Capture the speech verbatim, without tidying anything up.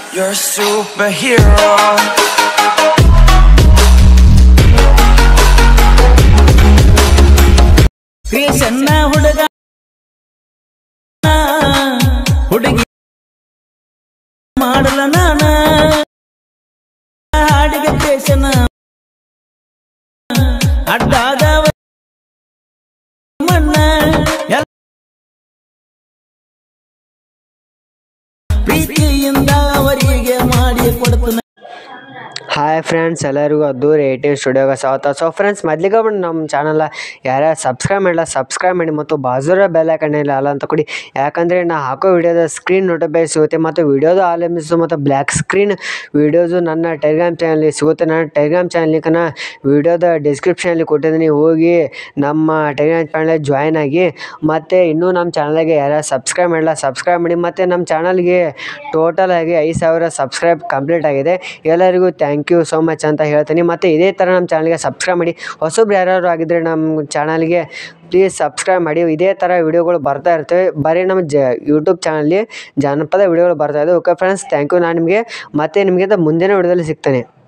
You're a superhero. ಕ್ರಿಯೇಷನ್ನ ಹುಡುಗ ಹುಡುಗಿ ಮಾಡಲ ನಾನ ಹಾಡಿಗೆ ಕ್ರಿಯೇಷನ್ ಅಡ್ಡಾದ ಮಣ್ಣ ಪ್ರೀತಿಯಿಂದ ಅವರಿಗೆ ಮಾಡಿ ಕೊಡ್ತಾನೆ. ಹಾಯ್ ಫ್ರೆಂಡ್ಸ್, ಎಲ್ಲರಿಗೂ ಅದ್ದೂರಿ ಏಯ್ಟೀನ್ ಸ್ಟುಡಿಯೋಗೆ ಸ್ವಾಗತ. ಸೊ ಫ್ರೆಂಡ್ಸ್, ಮೊದಲಿಗೆ ನಮ್ಮ ಚಾನಲ್ ಯಾರ್ಯಾರು ಸಬ್ಸ್ಕ್ರೈಬ್ ಮಾಡಿಲ್ಲ ಸಬ್ಸ್ಕ್ರೈಬ್ ಮಾಡಿ ಮತ್ತು ಬಾಜೂರ ಬೆಲ್ ಐಕಾನ್ ಇಲ್ಲ ಅಲ್ಲ ಅಂತ ಕೊಡಿ. ಯಾಕಂದರೆ ನಾ ಹಾಕೋ ವಿಡಿಯೋದ ಸ್ಕ್ರೀನ್ ನೋಟಿಫಿಕೇಶನ್ ಸಿಗುತ್ತೆ ಮತ್ತು ವಿಡಿಯೋದು ಆಲಮಿಸು ಮತ್ತು ಬ್ಲ್ಯಾಕ್ ಸ್ಕ್ರೀನ್ ವಿಡಿಯೋಸು ನನ್ನ ಟೆಲಿಗ್ರಾಮ್ ಚಾನಲ್ಗೆ ಸಿಗುತ್ತೆ. ನನ್ನ ಟೆಲಿಗ್ರಾಮ್ ಚಾನಲ್ ಲಿಂಕನ್ನು ವಿಡಿಯೋದ ಡಿಸ್ಕ್ರಿಪ್ಷನಲ್ಲಿ ಕೊಟ್ಟಿದ್ದೀನಿ. ಹೋಗಿ ನಮ್ಮ ಟೆಲಿಗ್ರಾಮ್ ಚಾನಲ್ಗೆ ಜಾಯ್ನ್ ಆಗಿ. ಮತ್ತು ಇನ್ನೂ ನಮ್ಮ ಚಾನಲ್ಗೆ ಯಾರ್ಯಾರು ಸಬ್ಸ್ಕ್ರೈಬ್ ಮಾಡಿಲ್ಲ ಸಬ್ಸ್ಕ್ರೈಬ್ ಮಾಡಿ. ಮತ್ತು ನಮ್ಮ ಚಾನಲ್ಗೆ ಟೋಟಲ್ ಆಗಿ ಐದು ಸಾವಿರ ಸಬ್ಸ್ಕ್ರೈಬ್ ಕಂಪ್ಲೀಟ್ ಆಗಿದೆ. ಎಲ್ಲರಿಗೂ ಥ್ಯಾಂಕ್ ಯು ಸೋ ಮಚ್ ಅಂತ ಹೇಳ್ತೀನಿ. ಮತ್ತು ಇದೇ ಥರ ನಮ್ಮ ಚಾನಲ್ಗೆ ಸಬ್ಸ್ಕ್ರೈಬ್ ಮಾಡಿ. ಹೊಸಬ್ರು ಯಾರ್ಯಾರು ಆಗಿದ್ದರೆ ನಮ್ಮ ಚಾನಲ್ಗೆ ಪ್ಲೀಸ್ ಸಬ್ಸ್ಕ್ರೈಬ್ ಮಾಡಿ. ಇದೇ ಥರ ವಿಡಿಯೋಗಳು ಬರ್ತಾ ಇರ್ತವೆ. ಬರೀ ನಮ್ಮ ಜ ಯೂಟ್ಯೂಬ್ ಚಾನಲ್ಲಿ ಜಾನಪದ ವಿಡಿಯೋಗಳು ಬರ್ತಾಯಿದೆ. Okay friends, thank you. ನಾನು ನಿಮಗೆ ಮತ್ತೆ ನಿಮಗೆ ಮುಂದಿನ ವಿಡಿಯೋದಲ್ಲಿ ಸಿಗ್ತೇನೆ.